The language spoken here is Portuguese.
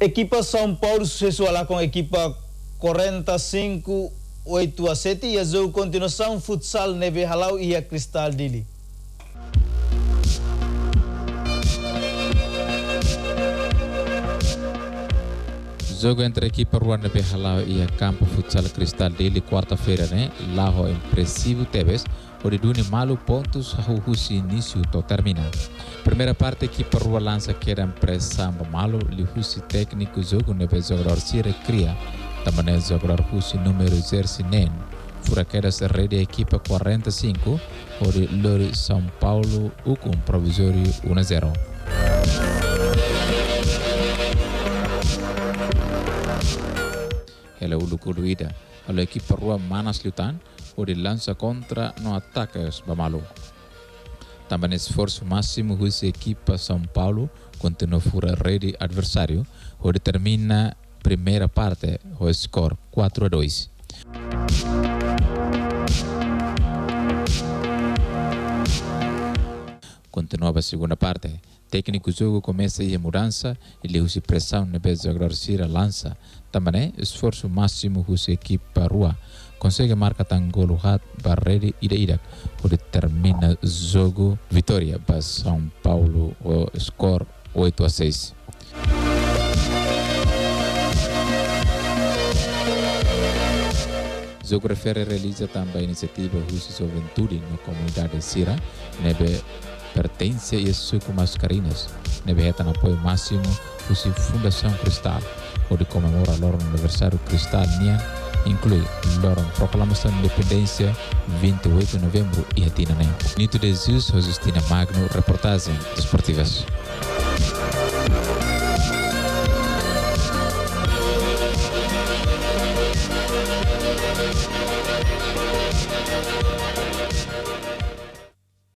Equipa São Paulo sucessou lá com a equipa 45-8-7 e a jogo continuação futsal Neve Halau e a Cristal Dili. Jogo entre a equipa Ruanda Halau e a campo futsal Cristal Dili quarta-feira, né? Lá o impressivo Tebes, onde dune malu pontos a husi início to termina. Primeira parte, a equipa Rua lança que era pressão malu, li husi técnico jogo nebe jogador se recria. Também jogador husi número 0 nen. Fura quedas rede a equipa 45, onde Lori São Paulo com provisório 1-0. Ela ulu kuduida, a equipa Rua Manas Lutan, onde lança contra no ataques bamalu. Também esforço máximo a equipa São Paulo continua fora rede adversário, onde termina primeira parte, o score 4-2. Continuava a segunda parte. Técnico jogo começa a mudança e lhe usa pressão na vez de agradar lança. Também esforço máximo a equipa Rua consegue marcar tangolo hat barreri ida onde termina jogo vitória para São Paulo o score 8-6. O jogo refere realiza também a iniciativa Russo Juventude na comunidade Sira, nebe pertence a Suco Mascarenhas, nebe reta no apoio máximo Russo Fundação Cristal, onde comemora o aniversário Cristal Nian, inclui a proclamação de independência 28 de novembro e a Tina Nem. Nito de Jesus, Justina Magno, reportagem esportivas.